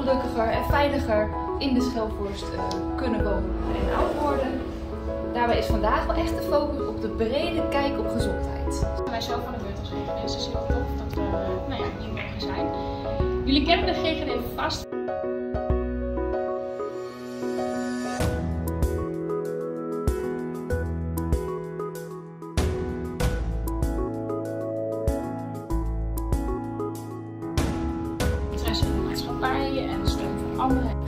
gelukkiger en veiliger in de Schelvorst kunnen wonen en oud worden. Daarbij is vandaag wel echt de focus op de brede kijk op gezondheid. Wij zelf van de beurt als GGD is heel tof dat we hier mogen zijn. Jullie kennen de GGD vast. Interesse in de maatschappij en steun voor anderen.